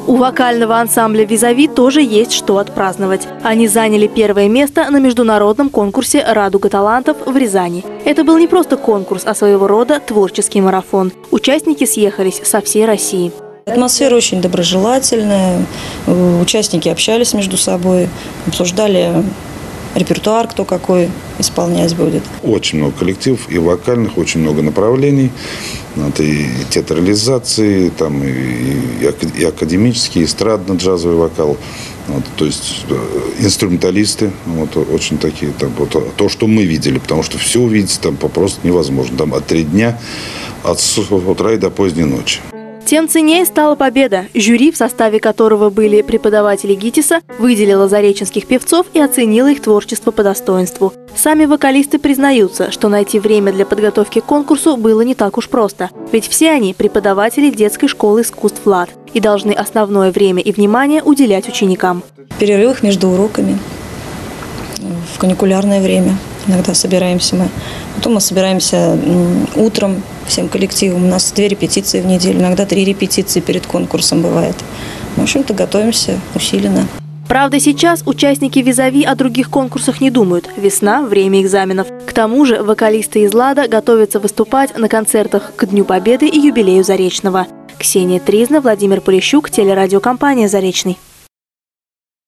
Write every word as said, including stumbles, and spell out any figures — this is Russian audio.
У вокального ансамбля «Визави» тоже есть что отпраздновать. Они заняли первое место на международном конкурсе «Радуга талантов» в Рязани. Это был не просто конкурс, а своего рода творческий марафон. Участники съехались со всей России. Атмосфера очень доброжелательная. Участники общались между собой, обсуждали репертуар, кто какой исполнять будет. Очень много коллективов и вокальных, очень много направлений. Это и театрализации, там, и, и академический, и эстрадно-джазовый вокал. Вот, то есть инструменталисты, вот, очень такие, там, вот, то, что мы видели, потому что все увидеть там просто невозможно. Там от три дня, от утра и до поздней ночи. Тем ценнее стала победа. Жюри, в составе которого были преподаватели ГИТИСа, выделило зареченских певцов и оценило их творчество по достоинству. Сами вокалисты признаются, что найти время для подготовки к конкурсу было не так уж просто. Ведь все они преподаватели детской школы искусств «ВЛАД» и должны основное время и внимание уделять ученикам. В перерывах между уроками, в каникулярное время иногда собираемся мы. Потом мы собираемся утром всем коллективом. У нас две репетиции в неделю, иногда три репетиции перед конкурсом бывает. В общем-то, готовимся усиленно. Правда, сейчас участники «Визави» о других конкурсах не думают. Весна – время экзаменов. К тому же вокалисты из «ЛАДа» готовятся выступать на концертах к Дню Победы и юбилею Заречного. Ксения Тризна, Владимир Полищук, телерадиокомпания «Заречный».